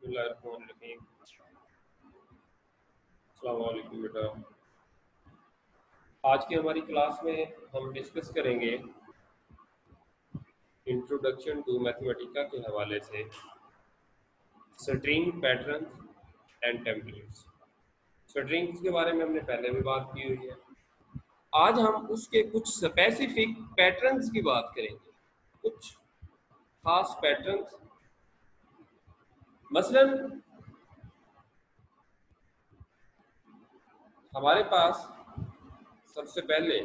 बिस्मिल्लाहिर्रहमानिर्रहीम। अस्सलाम वालेकुम बेटा। आज की हमारी क्लास में हम डिस्कस करेंगे इंट्रोडक्शन टू मैथमेटिका के हवाले से string pattern and templates. Strings के बारे में हमने पहले भी बात की हुई है। आज हम उसके कुछ स्पेसिफिक पैटर्न्स की बात करेंगे, कुछ खास पैटर्न्स। मसलन हमारे पास सबसे पहले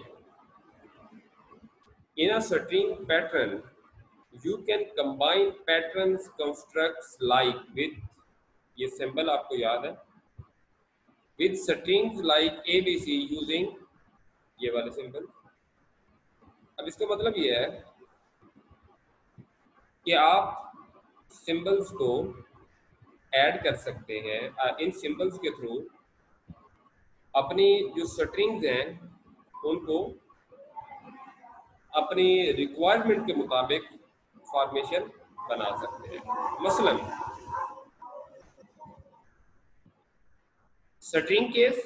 in a string pattern you can combine patterns constructs like with, ये सिंबल आपको याद है, with strings like abc using ये वाले सिंबल। अब इसका मतलब ये है कि आप सिंबल्स को ऐड कर सकते हैं, इन सिंबल्स के थ्रू अपनी जो स्ट्रिंग्स हैं उनको अपनी रिक्वायरमेंट के मुताबिक फॉर्मेशन बना सकते हैं। मसलन स्ट्रिंग केस,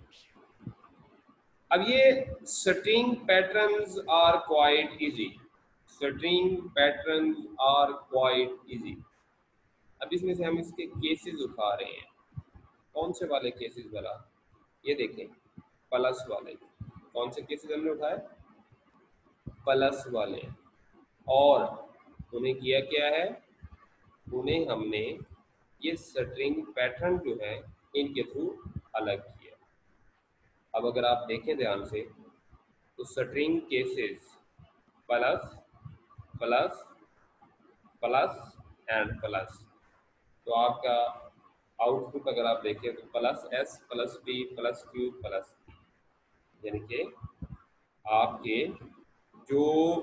अब ये string patterns are quite easy. String patterns are quite easy. अब इसमें से हम इसके केसेस उठा रहे हैं। कौन से वाले केसेस वाला? ये देखें, प्लस वाले। कौन से केसेस हमने उठाए? प्लस वाले। और उन्हें किया क्या है? उन्हें हमने ये स्ट्रिंग पैटर्न जो है इनके थ्रू अलग किया। अब अगर आप देखें ध्यान से तो string cases plus plus plus and plus, तो आपका आउटपुट अगर आप देखें तो plus S plus B plus Q plus, यानी कि आपके जो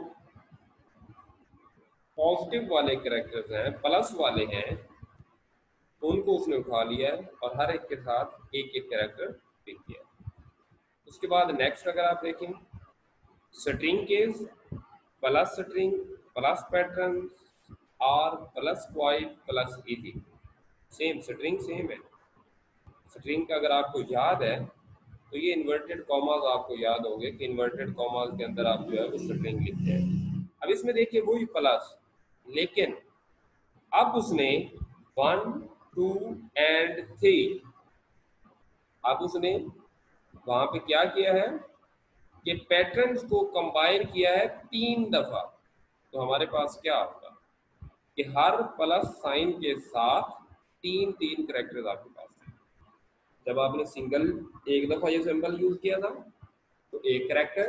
पॉजिटिव वाले कैरेक्टर्स हैं, प्लस वाले हैं, उनको उसने उठा लिया है और हर एक के साथ एक एक कैरेक्टर पिक किया। उसके बाद नेक्स्ट अगर आप देखें string case plus string plus pattern are plus quite plus easy. Same string same है। स्ट्रिंग का अगर आपको याद है तो ये इन्वर्टेड कॉमास आपको याद होंगे कि इन्वर्टेड कॉमास के अंदर आप जो है वो स्ट्रिंग लिखते हैं। अब इसमें देखिए वही प्लस, लेकिन अब उसने 1 2 एंड 3, अब उसने वहां पे क्या किया है कि पैटर्न्स को कंबाइन किया है 3 दफा। तो हमारे पास क्या होगा कि हर प्लस साइन के साथ 3 3 कैरेक्टर्स आपके पास हैं। जब आपने सिंगल एक दफा ये सिंबल यूज किया था तो एक कैरेक्टर,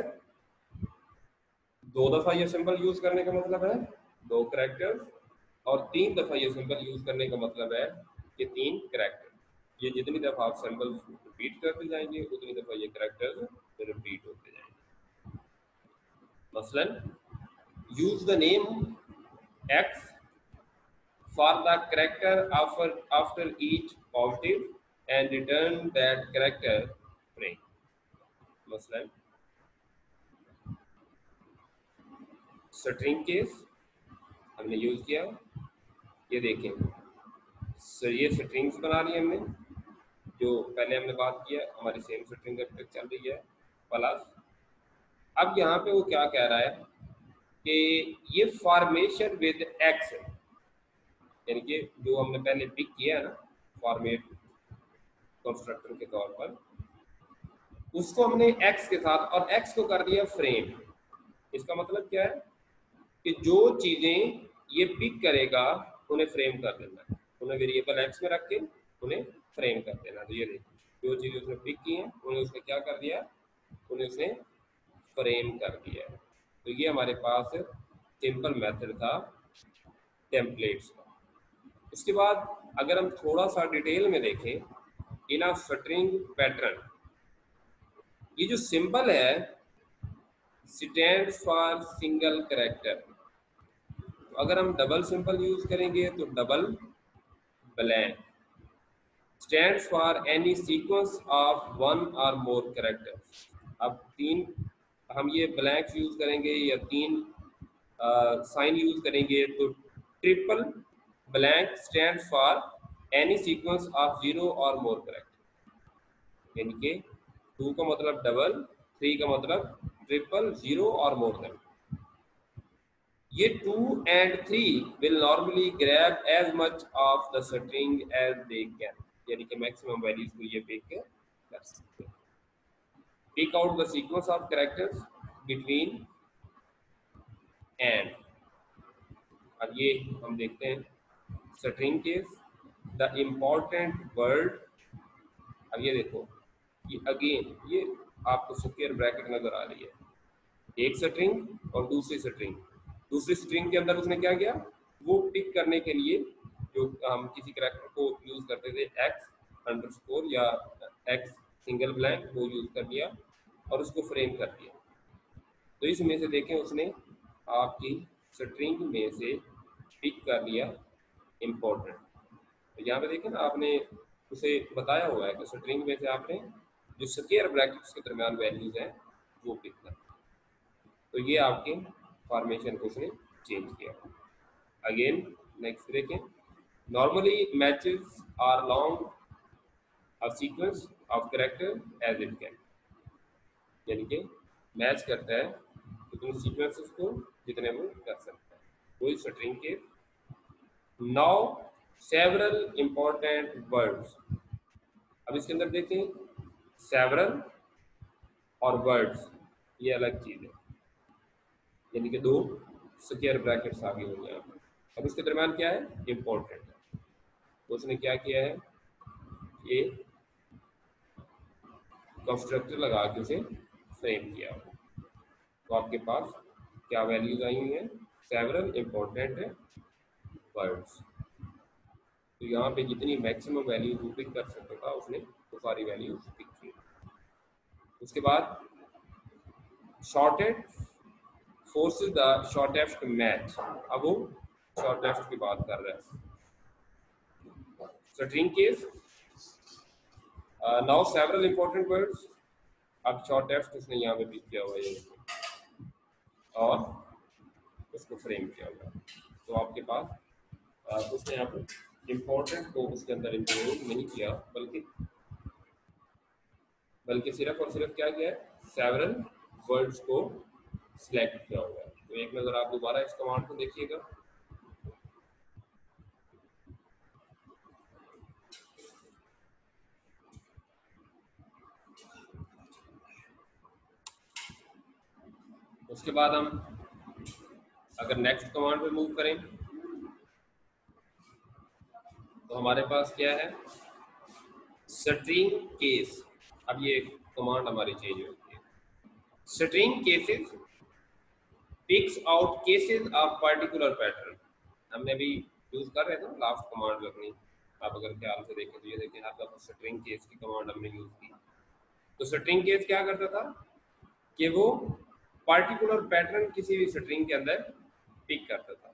2 दफा ये सिंबल यूज करने का मतलब है 2 कैरेक्टर्स, और 3 दफा ये सिंबल यूज करने का मतलब है कि 3 कैरेक्टर। ये जितनी दफा आप सिंबल रिपीट करते जाएंगे उतनी दफा ये कैरेक्टर्स रिपीट होते जाएंगे। मसलन use the name X for the character after each positive and return that character frame। मसलन स्ट्रिंग केस हमने यूज किया, ये देखें ये स्ट्रिंग्स बना ली हमने, जो पहले हमने बात किया हमारी सेम स्ट्रिंग अब तक चल रही है प्लस। अब यहाँ पे वो क्या कह रहा है कि ये फॉर्मेशन विद एक्स है, यानी कि जो हमने पहले पिक किया है ना फॉर्मेट कंस्ट्रक्टर के तौर पर, उसको हमने एक्स के साथ और एक्स को कर दिया फ्रेम। इसका मतलब क्या है कि जो चीजें ये पिक करेगा उन्हें फ्रेम कर देना है, उन्हें वेरिएबल एक्स में रख के उन्हें फ्रेम कर देना। तो ये देखिए जो चीजें उसने पिक की हैं उन्हें उसने क्या कर दिया, उन्हें उसने फ्रेम कर दिया है। तो ये हमारे पास सिंपल मेथड था टेम्पलेट्स का। उसके बाद अगर हम थोड़ा सा डिटेल में देखें इन अ स्ट्रिंग पैटर्न, ये जो सिंबल है स्टैंड्स फॉर सिंगल कैरेक्टर। तो अगर हम डबल सिंबल यूज करेंगे तो double blank. Stands for any sequence of 1 और मोर कैरेक्टर्स। अब 3 हम ये ब्लैंक्स यूज करेंगे या 3 साइन यूज करेंगे तो triple blank stands for any sequence of 0 और मोर करेक्टर, यानी कि 2 का मतलब डबल, 3 का मतलब ट्रिपल, 0 और मोर देन। ये 2 and 3 will normally grab as much of the string as they can, यानी कि मैक्सिमम वैल्यूज को ये पिक कर सकते हैं। Pick out the sequence of characters between and. अब ये हम देखते हैं string case, the important word. अब ये देखो, ये अगेन ये आपको स्क्वायर ब्रैकेट नजर आ रही है, एक स्ट्रिंग और दूसरी स्ट्रिंग। दूसरी स्ट्रिंग के अंदर उसने क्या किया, वो पिक करने के लिए जो हम किसी कैरेक्टर को यूज करते थे एक्स अंडरस्कोर या एक्स सिंगल ब्लैंक, वो यूज कर लिया और उसको फ्रेम कर दिया। तो इसमें से देखें उसने आपकी स्ट्रिंग में से पिक कर लिया इम्पोर्टेंट। तो यहाँ पे देखें ना, आपने उसे बताया हुआ है कि स्ट्रिंग में से आपने जो स्क्वायर ब्रैकेट्स के दरमियान वैल्यूज हैं वो पिक कर। तो ये आपके फॉर्मेशन को उसने चेंज किया। अगेन नेक्स्ट देखें, normally matches are long a sequence of character as it can, यानी कि मैच करता है उतने सीक्वेंसेस को जितने वो कर सकता है, कोई स्ट्रिंग के। Now several important words. अब इसके अंदर देखें, सेवरल और वर्ड्स ये अलग चीज है, यानी कि दो स्क्वायर ब्रैकेट्स आगे हो गए। अब उसके दरम्यान क्या है, इम्पोर्टेंट है। तो उसने क्या किया है, ये कंस्ट्रक्टर लगा के उसे फ्रेम किया। तो आपके पास क्या वैल्यूज आई हुई हैं, सेवरल इम्पोर्टेंट है वर्ड्स। तो यहाँ पे जितनी मैक्सिमम वैल्यू वो पिक कर सकता था उसने वो सारी वैल्यूज पिक की। उसके बाद shorted forces the shortest match. अब वो शॉर्टेस्ट की बात कर रहा है। String case, now several important words. अब शॉर्टेस्ट उसने यहाँ पे पिक किया हुआ है और उसको फ्रेम किया हुआ है। तो आपके पास उसने यहाँ पे इम्पोर्टेंट को उसके अंदर इंक्लूड नहीं किया, बल्कि सिर्फ और सिर्फ क्या किया है, सेवरल वर्ड्स को सिलेक्ट किया हुआ है। तो एक नज़र आप दोबारा इस कमांड को देखिएगा। उसके बाद हम अगर नेक्स्ट कमांड पे मूव करें तो हमारे पास क्या है, स्ट्रिंग केस। अब ये कमांड हमारी चेंज होती है। String cases picks out cases of particular pattern. हमने अभी यूज कर रहे थे लास्ट कमांड में अपनी, आप अगर ख्याल से देखें तो ये देखें आपका स्ट्रिंग केस की कमांड हमने यूज की। तो स्ट्रिंग केस क्या करता था कि वो पार्टिकुलर पैटर्न किसी भी स्ट्रिंग के अंदर पिक करता था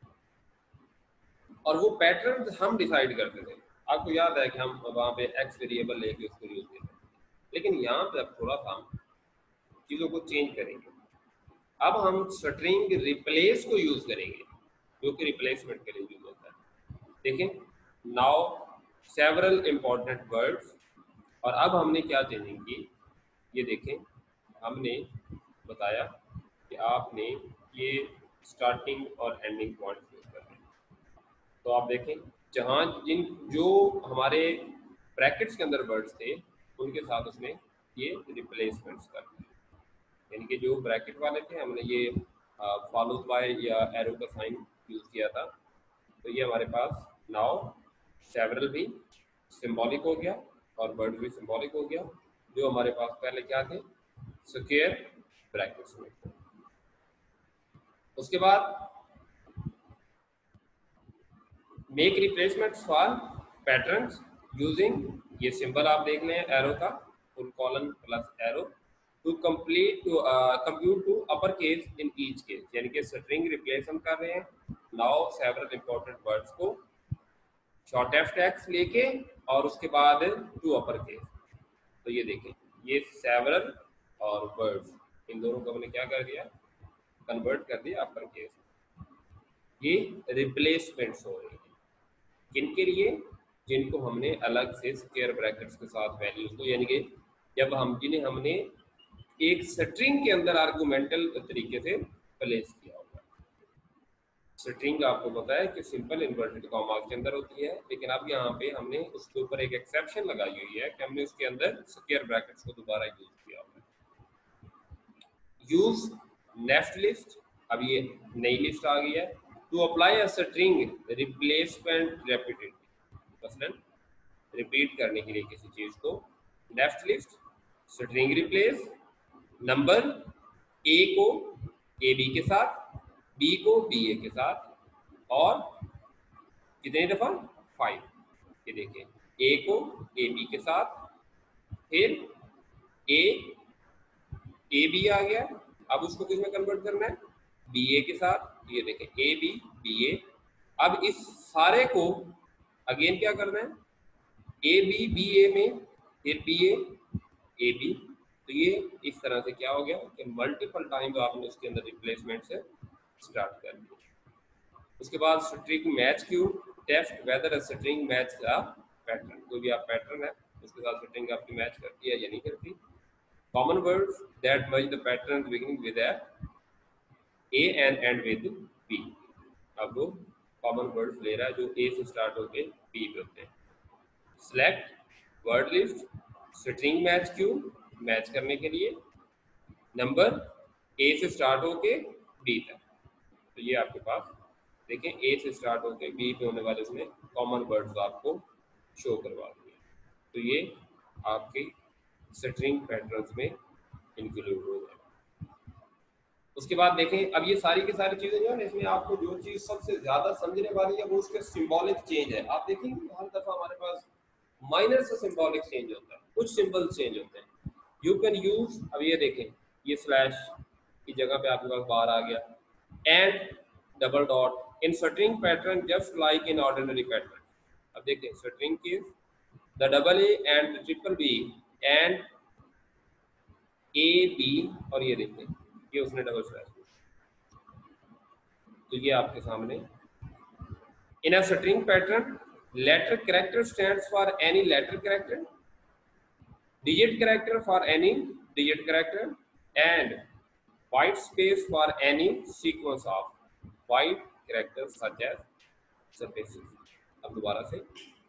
और वो पैटर्न हम डिसाइड करते थे। आपको याद है कि हम वहाँ पे एक्स वेरिएबल लेके उसको यूज करते थे, लेकिन यहाँ पे अब थोड़ा सा चीज़ों को चेंज करेंगे। अब हम स्ट्रिंग रिप्लेस को यूज करेंगे, जो कि रिप्लेसमेंट के लिए यूज होता है। देखें, नाउ सेवरल इंपॉर्टेंट वर्ड्स। और अब हमने क्या चेंजिंग की, ये देखें, हमने बताया कि आपने ये स्टार्टिंग और एंडिंग पॉइंट यूज करने। तो आप देखें, जहाँ जिन जो हमारे ब्रैकेट्स के अंदर वर्ड्स थे उनके साथ उसने ये रिप्लेसमेंट्स कर दिए, यानी कि जो ब्रैकेट वाले थे हमने ये फॉलोज बाय या एरो का साइन यूज किया था। तो ये हमारे पास नाउ सेवरल भी सिंबॉलिक हो गया और वर्ड भी सिंबॉलिक हो गया, जो हमारे पास पहले क्या थे, स्क्वायर ब्रैकेट्स में। उसके बाद make replacements for patterns using, ये सिंबल आप देख लें एरो का, full colon plus arrow, to complete to compute to upper case in each case, यानी कि स्ट्रिंग रिप्लेस हम कर रहे हैं नाउ सेवरल इंपॉर्टेंट वर्ड्स को शॉर्टेस्ट एक्स लेके और उसके बाद टू अपर केस। तो ये देखें, ये सेवरल और वर्ड्स इन दोनों को हमने क्या कर दिया, कन्वर्ट कर दिया अपर केस। ये रिप्लेसमेंट्स हो रही है किन के लिए, जिनको हमने अलग से स्क्वायर ब्रैकेट्स के साथ वैल्यूज को, यानी कि जब हम जिन्हें हमने एक स्ट्रिंग के अंदर आर्गुमेंटल तरीके से प्लेस किया होगा। स्ट्रिंग आपको पता है कि सिंपल इन्वर्टेड कॉमा के अंदर होती है, लेकिन अब यहाँ पे हमने उसके ऊपर एक एक्सेप्शन लगाई हुई है कि हमने उसके अंदर स्क्वायर ब्रैकेट्स को दोबारा यूज किया होगा। यूज नेक्स्ट लिस्ट, अब ये नई लिस्ट आ गई है। To apply a string replacement repeatedly, मसलन रिपीट करने के लिए किसी चीज को। Next list string replace number A को ए बी के साथ, बी को बी ए के साथ, और कितनी दफा 5। ये देखिए ए को ए बी के साथ, फिर ए बी आ गया, अब उसको किस में कन्वर्ट करना है, बी ए के साथ। ये देखें ए बी बी ए। अब इस सारे को अगेन क्या करना है, ए बी बी ए में, फिर बी ए बी। तो ये इस तरह से क्या हो गया कि मल्टीपल टाइम आपने उसके अंदर रिप्लेसमेंट से स्टार्ट कर दिया। उसके बाद string match Q test whether string match का पैटर्न, कोई भी आप पैटर्न है उसके साथ स्ट्रिंग आपकी मैच करती है या नहीं करती। Common words that match the pattern beginning with A and end with B. अब वो कॉमन वर्ड्स ले रहा है जो ए से स्टार्ट होके बी पे होते हैं। Select word list string match Q, match करने के लिए नंबर ए से स्टार्ट होके बी तक। तो ये आपके पास देखें ए से स्टार्ट होके बी पे होने वाले उसने कॉमन वर्ड्स आपको शो करवा दिए। तो ये आपके स्ट्रिंग पैटर्न्स में इंक्लूड हो जाए। उसके बाद देखें अब ये सारी की सारी चीजें जो है ना, इसमें आपको जो चीज सबसे ज्यादा समझने वाली है वो उसके सिंबॉलिक चेंज है। आप देखेंगे हर दफा हमारे पास माइनर से सिंबॉलिक चेंज होता है, कुछ सिंबल चेंज होते हैं। यू कैन यूज, अब ये देखें ये स्लैश की जगह पे आपके पास बार आ गया, and double dot in string pattern just like in ordinary pattern. अब देखें स्ट्रिंग की the double A and triple B and A B, और ये देखें ये उसने डबल स्लैश। तो ये आपके सामने in a string pattern letter character stands for any letter character, digit character for any digit character, and white space for any sequence of white characters such as spaces। अब दोबारा से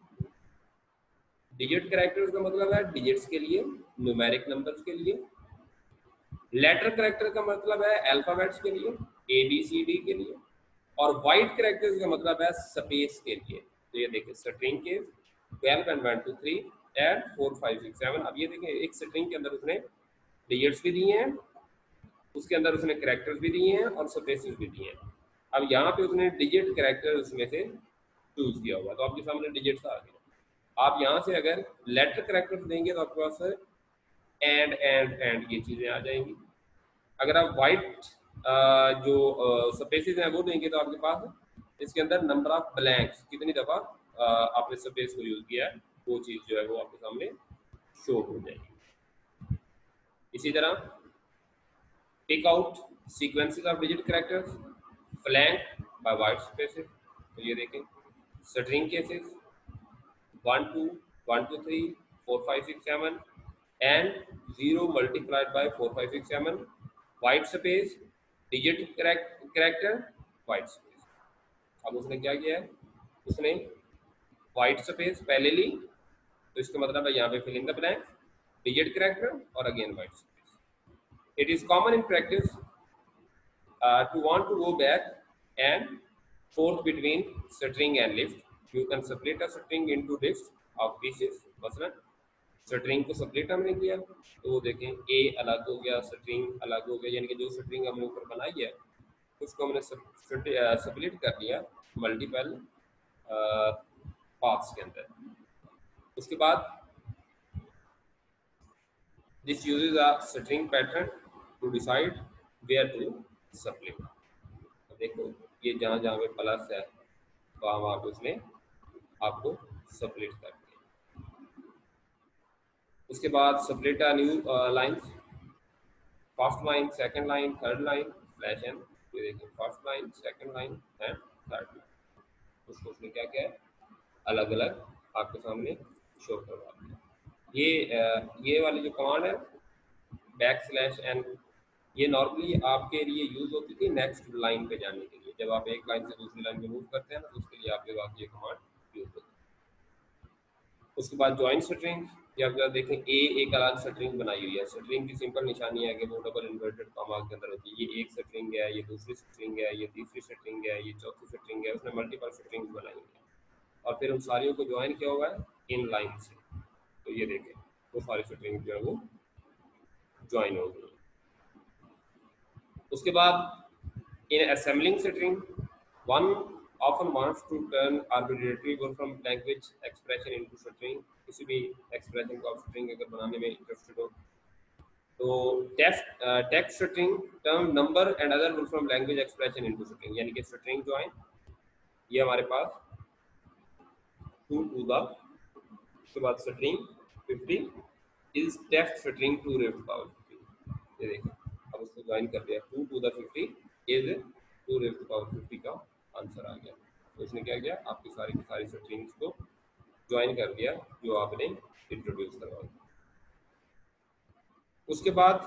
digit characters का मतलब है digits के लिए, numeric numbers के लिए। letter character का मतलब है alphabets के लिए, A B C D के लिए। और white characters का मतलब है space के लिए। तो ये देखिए string के 12 and 1 2 3 एंड 4 5 6 7। अब ये देखें एक स्ट्रिंग के अंदर उसने डिजिट्स भी दिए हैं, उसके अंदर उसने कैरेक्टर्स भी दिए हैं और स्पेसेस भी दिए हैं। अब यहाँ पे उसने डिजिट कैरेक्टर उसमें से चूज किया हुआ, तो आपके सामने डिजिट्स आ गए। आप यहाँ से अगर लेटर कैरेक्टर्स देंगे तो आपके पास एंड ये चीज़ें आ जाएंगी। अगर आप वाइट जो स्पेसेस हैं वो देंगे तो आपके पास इसके अंदर नंबर ऑफ ब्लैंक्स, कितनी दफ़ा आपने स्पेस को यूज़ किया है, वो चीज़ जो है वो आपके सामने शो हो जाएगी। इसी तरह pick out sequences of digit characters flank by white spaces. तो ये देखें string cases 1 2 1 2 3 4 5 6 7 and 0 multiplied by 4 5 6 7 white space digit character white space. अब उसने क्या किया है, उसने वाइट स्पेस पहले ली, तो इसका मतलब है यहाँ पे fill in the blank digit character और again white space. It is common in practice to want to go back and forth between string and list. You can split a string into list of pieces. मसलन string को split हमने किया तो वो देखें ए अलग हो गया, स्ट्रिंग अलग हो गया, यानी कि जो स्ट्रिंग हमने ऊपर बनाई है उसको हमने स्प्लिट कर लिया मल्टीपल पाथ्स के अंदर। उसके बाद this uses a string pattern to decide where to split. देखो ये जहाँ जहाँ पे प्लस है वहाँ पे उसने आपको स्प्लिट कर दिया। उसके बाद split a new lines, first line second line third line slash n. ये देखिए first line second line and third line, उसको उसने क्या किया है अलग अलग आपके सामने शो करवा दिया। ये वाली जो कमांड है \n, ये नॉर्मली आपके लिए यूज होती थी नेक्स्ट लाइन पे जाने के लिए। जब आप एक लाइन से दूसरी लाइन पे मूव करते हैं ना, तो उसके लिए आपके पास ये कमांड यूज होती है। उसके बाद ज्वाइन स्ट्रिंग, ये आप जरा देखें, एक अलग स्ट्रिंग बनाई हुई है। स्ट्रिंग की सिंपल निशानी है कि वो डबल इन्वर्टेड कॉमा के अंदर होती है। ये एक स्ट्रिंग है, ये दूसरी स्ट्रिंग है, ये तीसरी स्ट्रिंग है, ये चौथी स्ट्रिंग है। उसने मल्टीपल स्ट्रिंग बनाई हुई है और फिर उन सारियों को ज्वाइन किया हुआ है इन लाइन से। तो ये देखें, वो सारी स्ट्रिंग जो है वो ज्वाइन हो गई। उसके बाद in assembling string, one often wants to turn arbitrary Wolfram language expression into string। किसी भी एक्सप्रेशन को आप स्ट्रिंग अगर बनाने में इंटरेस्टेड हो तो text string turn number and other Wolfram language expression into string, यानी कि स्ट्रिंग ज्वाइन। ये हमारे पास 2 to the, उसके बाद string 50 is text string 2 raised power 50। ये देखिए, अब उसको ज्वाइन कर दिया, 2 to the 50 is 2 raised power 50 का आंसर आ गया। तो उसने क्या किया, आपकी सारी की सारी स्ट्रिंग्स को ज्वाइन कर दिया जो आपने इंट्रोड्यूस करवाई। उसके बाद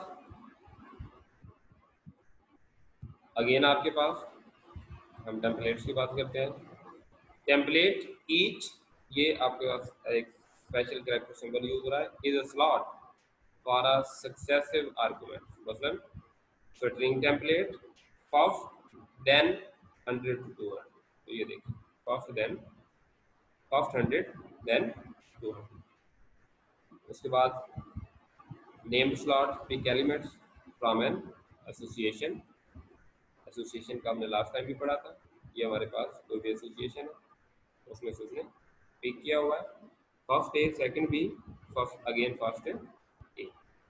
अगेन आपके पास हम टेम्पलेट्स की बात करते हैं। टेम्पलेट ईच, ये आपके पास एक स्पेशल कैरेक्टर सिंबल यूज हो रहा है, is a slot for a successive argument. मतलब string template first then 100 to 200। तो ये देखिए, फर्स्ट 100 देन 200। उसके बाद name slot pick elements from an association. Association का हमने लास्ट टाइम भी पढ़ा था। ये हमारे पास कोई भी एसोसिएशन है, उसमें से उसने पिक किया हुआ है, first A second B first again first A.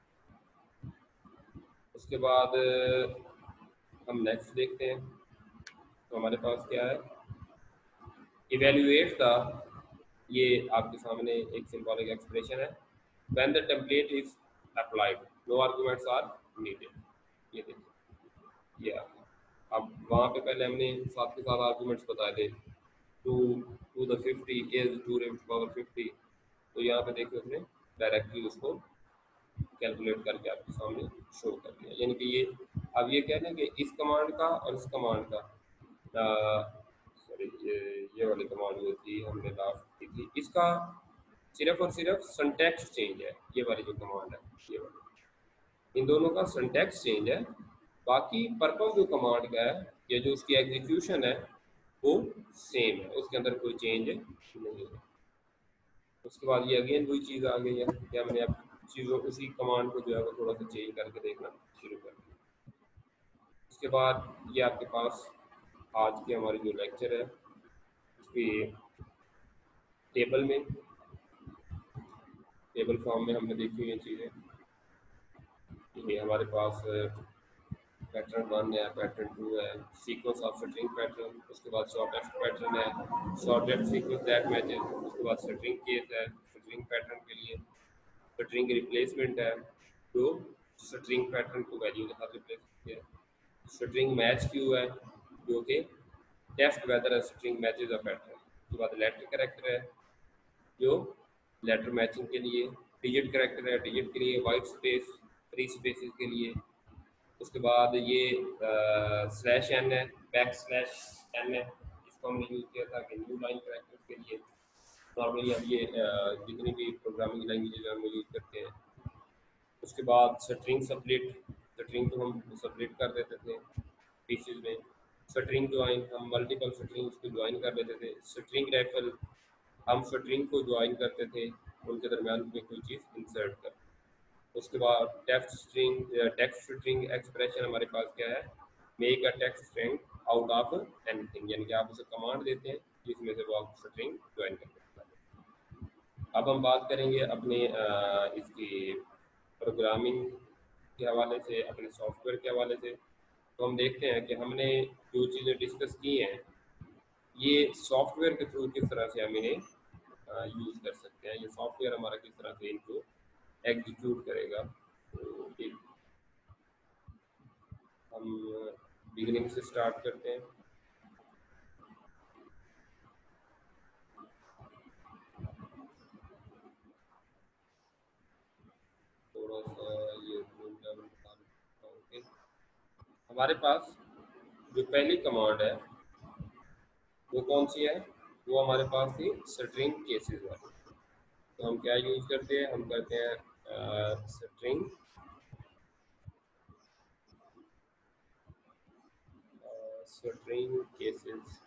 उसके बाद हम नेक्स्ट देखते हैं। तो हमारे पास क्या है, इवेल्युएट द, ये आपके सामने एक सिंबॉलिक एक्सप्रेशन है, when the template is applied no arguments are needed. ये देखिए, ये अब वहाँ पे पहले हमने साथ के साथ आर्गुमेंट्स बताए थे, 2 to the 50 is 2 raised power 50। तो यहाँ पे देखिए उसने डायरेक्टली उसको कैलकुलेट करके आपके सामने शो कर दिया। यानी कि ये अब ये कह दें कि इस कमांड का और इस कमांड का, सॉरी ये वाली कमांड जो थी हमने लास्ट की थी, इसका सिर्फ और सिर्फ सिंटैक्स चेंज है। ये वाली जो कमांड है, ये वाली, इन दोनों का सिंटैक्स चेंज है। बाकी पर्पस जो कमांड का है या जो उसकी एग्जीक्यूशन है वो सेम है, उसके अंदर कोई चेंज नहीं है। उसके बाद ये अगेन वही चीज़ आ गई है कि हमने अब चीज़ों उसी कमांड को जो है वो थोड़ा सा चेंज करके देखना शुरू कर दिया। उसके बाद ये आपके पास आज के हमारे जो लेक्चर है उसके टेबल फॉर्म में हमने देखी हुई चीज़ें। ये हमारे पास पैटर्न 1 है, पैटर्न 2 है, सीक्वेंस ऑफ स्ट्रिंग पैटर्न, उसके बाद शॉर्टेस्ट पैटर्न है, शॉर्टेस्ट सीक्वेंस दैट मैचेस, उसके बाद स्ट्रिंग केस है स्ट्रिंग पैटर्न के लिए, स्ट्रिंग रिप्लेसमेंट है जो स्ट्रिंग पैटर्न को वैल्यू के साथ रिप्लेस करती है, स्ट्रिंग मैच क्यू है जो कि test whether string matches a pattern. उसके बाद लेटर कैरेक्टर है जो लेटर मैचिंग के लिए, डिजिट कैरेक्टर है डिजिट के लिए, वाइट स्पेस फ्री स्पेसेस के लिए। उसके बाद ये स्लैश एन है, बैक स्लैश एन है, इसको हमने यूज़ किया था कि न्यू लाइन कैरेक्टर के लिए। नॉर्मली अब ये जितनी भी प्रोग्रामिंग लैंग्वेज हम यूज़ करते हैं। उसके बाद स्ट्रिंग स्प्लिट, स्ट्रिंग को हम स्प्लिट कर देते थे पीसेज में। स्ट्रिंग ज्वाइन, हम मल्टीपल स्ट्रिंग्स को ज्वाइन कर लेते थे। स्ट्रिंग राइफल, हम स्ट्रिंग को ज्वाइन करते थे, उनके दरमियान में कोई चीज़ इंसर्ट कर। उसके बाद टेक्स्ट स्ट्रिंग एक्सप्रेशन हमारे पास क्या है, make a text string out of anything, यानी कि आप उसे कमांड देते हैं जिसमें से वो आप स्ट्रिंग ज्वाइन कर देते हैं। अब हम बात करेंगे अपने इसकी प्रोग्रामिंग के हवाले से, अपने सॉफ्टवेयर के हवाले से। तो हम देखते हैं कि हमने जो चीज़ें डिस्कस की हैं ये सॉफ्टवेयर के थ्रू किस तरह से हम इन्हें यूज़ कर सकते हैं, ये सॉफ्टवेयर हमारा किस तरह से इनको एग्जीक्यूट करेगा। तो एक हम बिगिनिंग से स्टार्ट करते हैं। हमारे पास जो पहली कमांड है वो कौन सी है, वो हमारे पास थी स्ट्रिंग केसेस वाली। तो हम क्या यूज करते हैं, हम करते हैं स्ट्रिंग केसेस।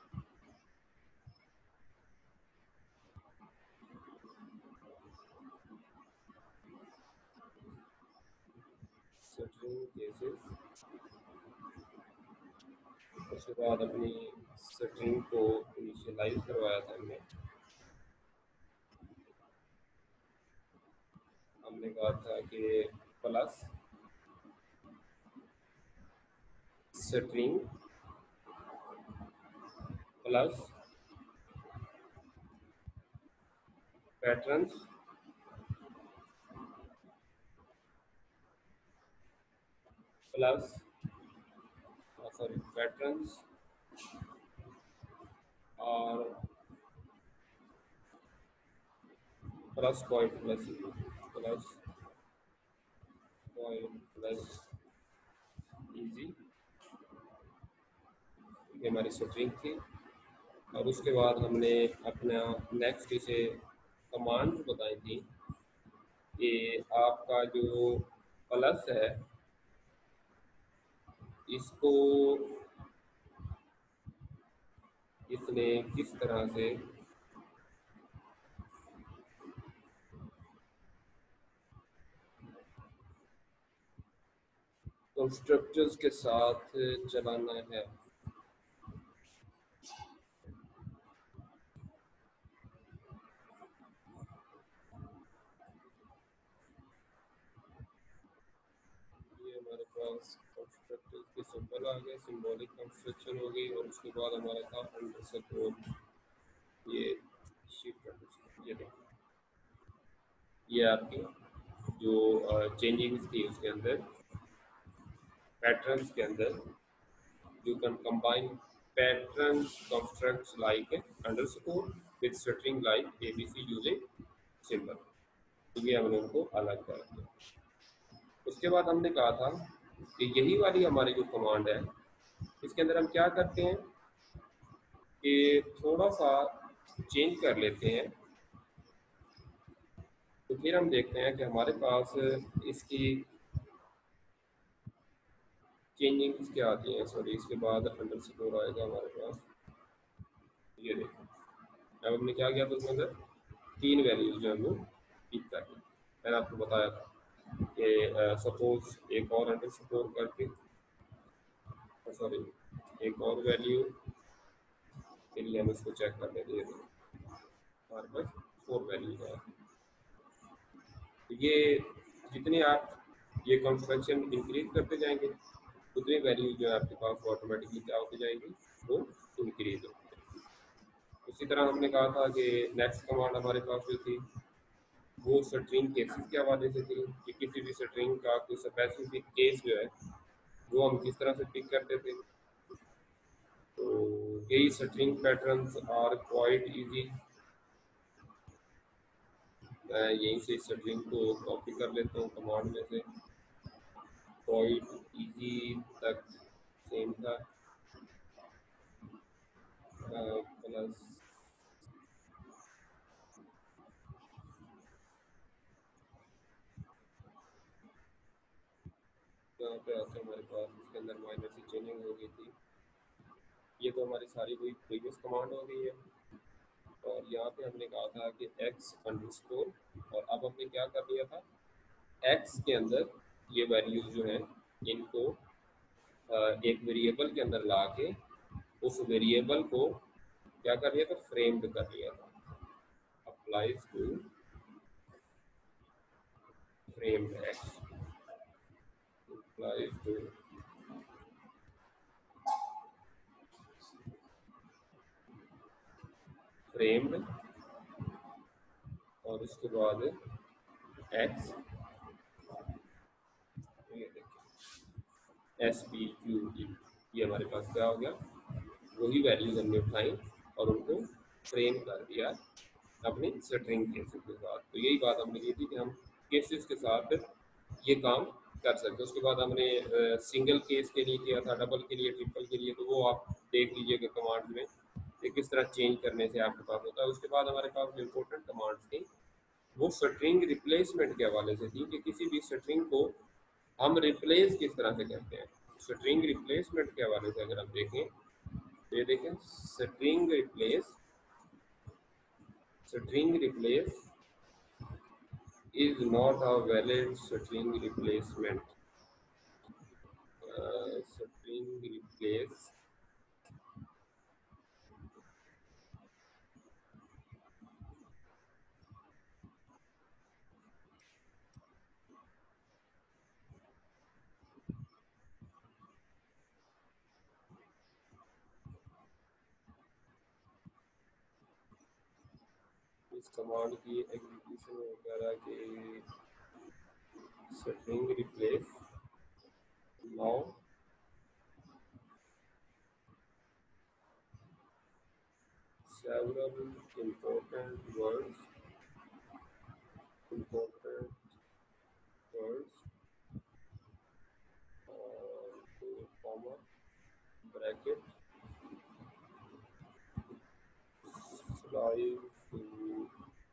स्ट्रिंग केसेस, उसके बाद अपनी स्ट्रिंग को इनिशियलाइज करवाया था हमने। हमने कहा था कि plus string plus patterns plus sorry patterns और plus point plus plus point plus easy, ये हमारी स्ट्रिंग थी। और उसके बाद हमने अपना नेक्स्ट इसे कमांड बताई थी कि आपका जो प्लस है इसको इसने किस तरह से कंस्ट्रक्टर्स के साथ चलाना है। ये हमारे पास कंस्ट्रक्टर के सिंबल आ गए, सिंबॉलिक कंस्ट्रक्शन हो गई। और उसके बाद हमारा था अंडरस्कोर, ये शिफ्ट अंडरस्कोर, ये देखो ये आपकी जो चेंजिंग्स थी उसके अंदर, पैटर्न्स के अंदर, you can combine pattern constructs like underscore with string like abc using symbol। तो ये हमने उनको अलग कर दिया। उसके बाद हमने कहा था कि यही वाली हमारी जो कमांड है इसके अंदर हम क्या करते हैं कि थोड़ा सा चेंज कर लेते हैं। तो फिर हम देखते हैं कि हमारे पास इसकी चेंजिंग्स क्या आती हैं। सॉरी, इसके बाद अंडरस्कोर आएगा हमारे पास, ये देखो। अब हमने क्या किया था उसके अंदर, तीन वैल्यूज जो है वो पिक कर ली। मैंने आपको बताया था कि सपोज एक और अंडरस्कोर करके, सॉरी एक और वैल्यू के लिए हम इसको चेक कर लेते हैं। हमारे पास 4 वैल्यूज है। तो ये जितने आप ये कंस्ट्रक्शन इंक्रीज करते जाएंगे उतनी वैल्यूज जो है आपके पास ऑटोमेटिकली क्या होती जाएगी, वो इंक्रीज होती जाएगी। उसी तरह हमने कहा था कि नेक्स्ट कमांड हमारे पास जो थी वो स्ट्रिंग केसेस के हवाले से थी कि किसी भी स्ट्रिंग का कोई स्पेसिफिक केस जो है वो हम किस तरह से पिक करते थे। तो यही string patterns are quite easy. मैं यहीं से स्ट्रिंग को कॉपी कर लेता हूँ कमांड में से, क्वाइट इजी तक सेम था, प्लस यहाँ पे आते हमारे पास इसके अंदर माइनर से चेंजिंग हो गई थी। ये तो हमारी सारी कोई प्रीवियस कमांड हो गई है। और यहाँ पे हमने कहा था कि एक्स अंडरस्कोर, और अब हमने क्या कर दिया था, एक्स के अंदर ये वैल्यूज जो हैं इनको एक वेरिएबल के अंदर ला के उस वेरिएबल को क्या कर लिया था, फ्रेम्ड कर लिया था। Applies to framed x, applies to framed, और उसके बाद एक्स, ये देखिए एस पी क्यू ई, ये हमारे पास क्या हो गया, वही वैल्यूज हमने उठाई और उनको फ्रेम कर दिया अपनी स्ट्रिंग केसेस के साथ। तो यही बात हमने की थी कि हम केसेस के साथ ये काम कर सकते हैं। उसके बाद हमने सिंगल केस के लिए किया था, डबल के लिए, ट्रिपल के लिए, तो वो आप देख लीजिएगा कमांड में कि किस तरह चेंज करने से आपके पास होता है। उसके बाद हमारे पास जो इम्पोर्टेंट कमांड्स थी वो स्ट्रिंग रिप्लेसमेंट के हवाले से थी कि किसी भी स्ट्रिंग को हम रिप्लेस किस तरह से करते हैं। स्ट्रिंग रिप्लेसमेंट के हवाले से अगर आप देखें तो ये देखें, string replace is not a valid string replacement. String replace इस कमांड की एग्जीक्यूशन वगैरह की string replace now several important words comma bracket slide to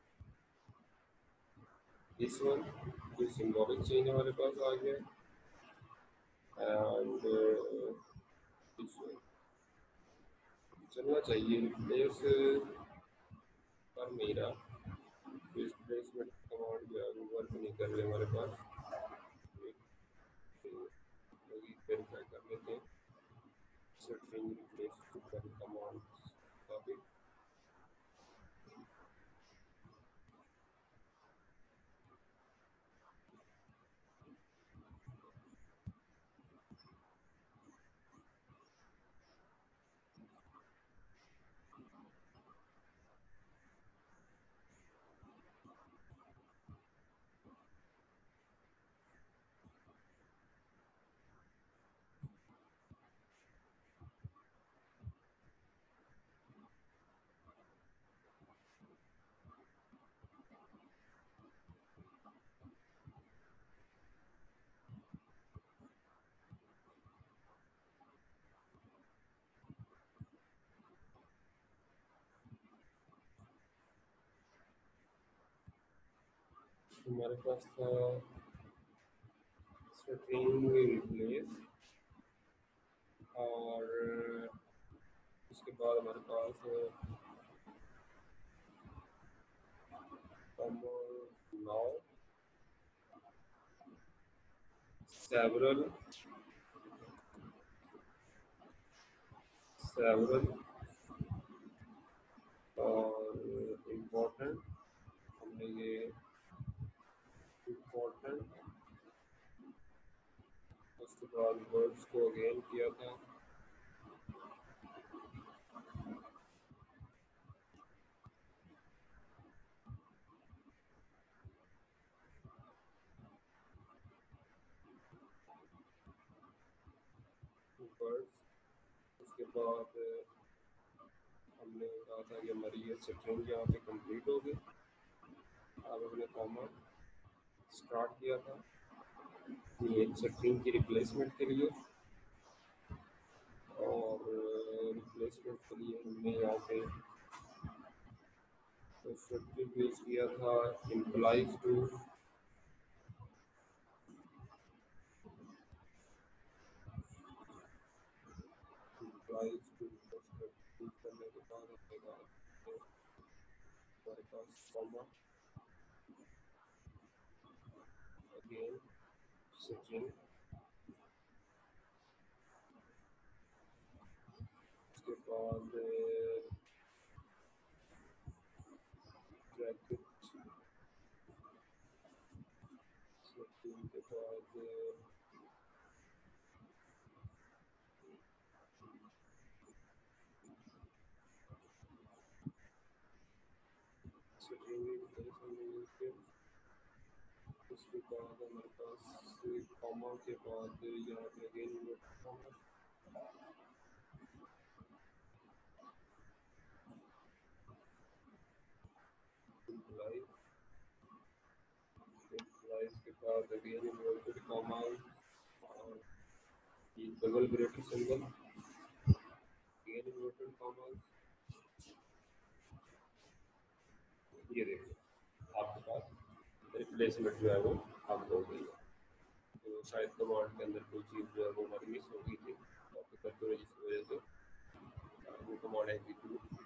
this one, जो symbolic change हमारे पास आ गया, and this one चलना चाहिए रिप्लेस पर मेरा रिप्लेसमेंट कमांड जो है वो वर्क नहीं कर रहे हमारे पास। वेरीफाई कर लेते हैं स्ट्रिंग रिप्लेस कमांड टॉपिक। हमारे पास था स्ट्रिंग रिप्लेस और उसके बाद हमारे पास नाउ सेवरल और इम्पोर्टेंट, हमने ये इम्पोर्टेंट उसके बाद वर्ड्स को अगेन किया था। वर्ड्स उसके बाद हमने कहा था कि हमारी ये स्ट्रिंग यहाँ पे कंप्लीट हो गई। अब हमने कॉमा स्टार्ट किया था ये स्ट्रिंग की रिप्लेसमेंट के लिए, और रिप्लेसमेंट के लिए हमने यहाँ पे स्ट्रक्चर यूज किया था इम्प्लाइज टू करने के बाद हमारे पास कॉमा अगेन स्ट्रिंग, उसके बाद ब्रैकेट स्ट्रिंग के बाद उसके बाद हमारे पास कॉमा के बाद यहाँ पे अगेन कॉमा इम्प्लाइज के the real inverted commas, the double bracket symbol, real inverted commas, ये देखो आपके पास रिप्लेसमेंट जो है वो अब हो गई है। तो शायद कमांड के अंदर कोई चीज़ जो है वो हमारी मिस हो गई थी, कॉपी करते हुए जिसकी वजह से वो कमांड एग्जीक्यूट